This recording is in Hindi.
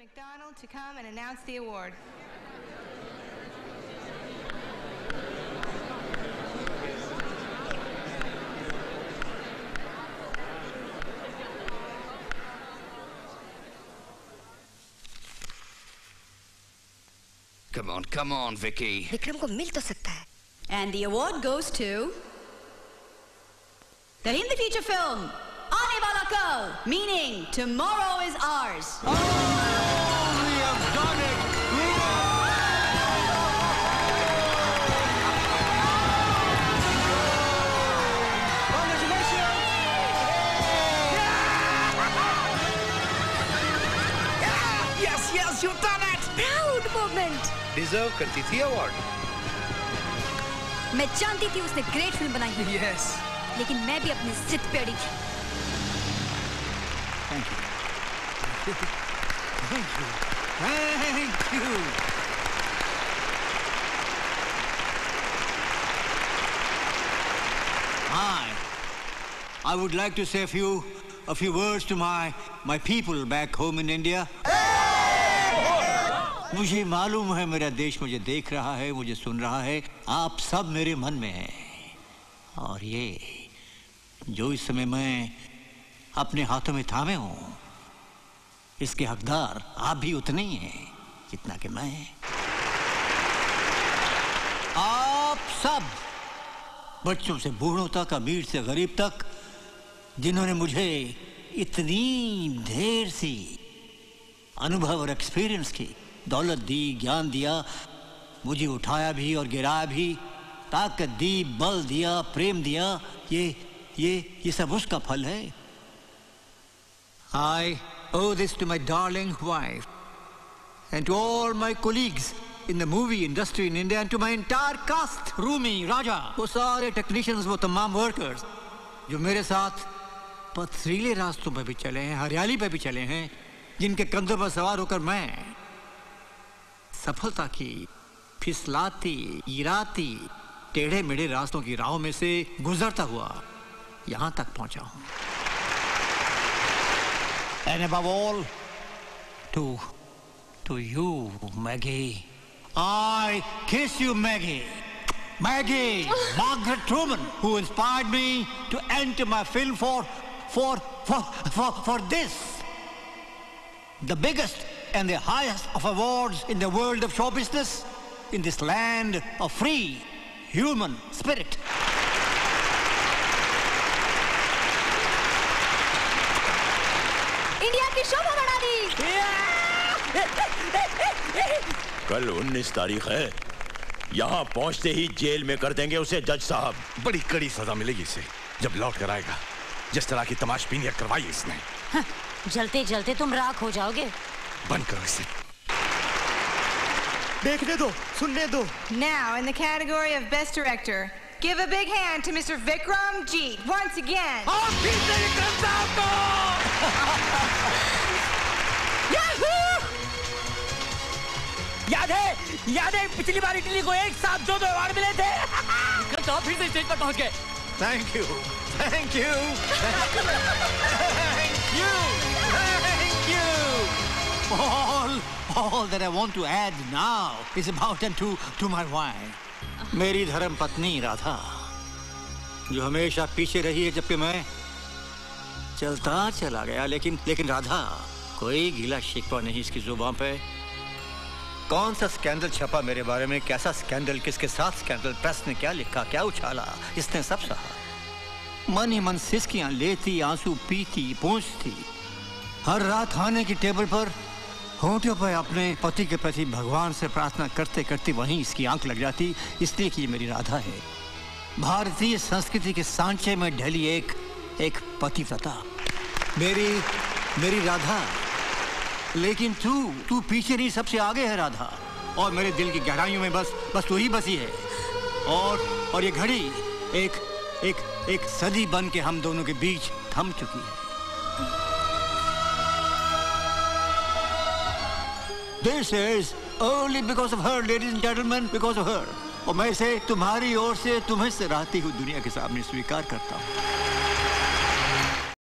McDonald to come and announce the award. Come on, Vicky. Vikram को मिल तो सकता है. And the award goes to the Hindi feature film Aane Wala Kal, meaning tomorrow is ours. Oh, we have done it! Yes, you've done it! Proud moment. Deserve करती थी award. मैं जानती थी उसने ग्रेट फिल्म बनाई है. Yes. लेकिन मैं भी अपनी जिद पे अड़ी थी. Thank you. Thank you. Thank you. I would like to say a few words to my people back home in India. मुझे मालूम है मेरा देश मुझे देख रहा है, मुझे सुन रहा है. आप सब मेरे मन में हैं. और ये जो इस समय मैं अपने हाथों में थामे हूं, इसके हकदार आप भी उतने ही हैं जितना कि मैं. आप सब, बच्चों से बूढ़ों तक, अमीर से गरीब तक, जिन्होंने मुझे इतनी ढेर सी अनुभव और एक्सपीरियंस की दौलत दी, ज्ञान दिया, मुझे उठाया भी और गिराया भी, ताकत दी, बल दिया, प्रेम दिया, ये सब उसका फल है. I owe this to my darling wife and to all my colleagues in the movie industry in India and to my entire cast, Rumi, Raja, वो सारे टेक्नीशियंस, वो तमाम वर्कर्स जो मेरे साथ पथरीले रास्तों पे भी चले हैं, हरियाली पे भी चले हैं, जिनके कंधों पर सवार होकर मैं सफलता की फिसलाती, गिराती, टेढ़े मेढ़े रास्तों की राहों में से गुजरता हुआ यहां तक पहुंचा हूं. And above all, to you, Maggie. I kiss you, Maggie. Maggie, Margaret Truman, who inspired me to enter my film for this. The biggest and the highest of awards in the world of show business, in this land of free human spirit. India की शोभा बढ़ा दी. कल 19 तारीख है. यहाँ पहुँचते ही जेल में कर देंगे उसे जज साहब. बड़ी कड़ी सजा मिलेगी इसे जब लौट कर आएगा. जिस तरह की तमाशबीनियत करवाई इसने. जलते जलते तुम राख हो जाओगे. बंद करो इसे. देखने दो, सुनने दो. Now, in the category of Best Director, give a big hand to Mr. Vikram Jeet once again. याद है पिछली बार इटली को एक साथ दो अवार्ड मिले थे. कल तो फिर से स्टेज पर पहुंच गए. Thank you. Thank you. Thank you. Thank you. All that I want to add now is about to my wife. मेरी धर्म पत्नी राधा, जो हमेशा पीछे रही है जबकि मैं चलता चला गया. लेकिन राधा, कोई गिला शिकवा नहीं इसकी जुबान पे. कौन सा स्कैंडल छपा मेरे बारे में, कैसा स्कैंडल, किसके साथ स्कैंडल, प्रेस ने क्या लिखा, क्या उछाला, इसने सब सहा. मन ही मन सिसकियां लेती, आंसू पीती, पूछती. हर रात खाने की टेबल पर होंठों पर अपने पति के प्रति भगवान से प्रार्थना करते करते वहीं इसकी आंख लग जाती, इसलिए कि ये मेरी राधा है. भारतीय संस्कृति के सांचे में ढली एक पतिव्रता, मेरी राधा. लेकिन तू पीछे नहीं, सबसे आगे है राधा. और मेरे दिल की गहराइयों में बस तू ही बसी है. और ये घड़ी एक सदी बन के हम दोनों के बीच थम चुकी है. This is only because of her, ladies and gentlemen, because of her. और मैं इसे तुम्हारी ओर से तुम्हें सराहती हुई दुनिया के सामने स्वीकार करता हूँ.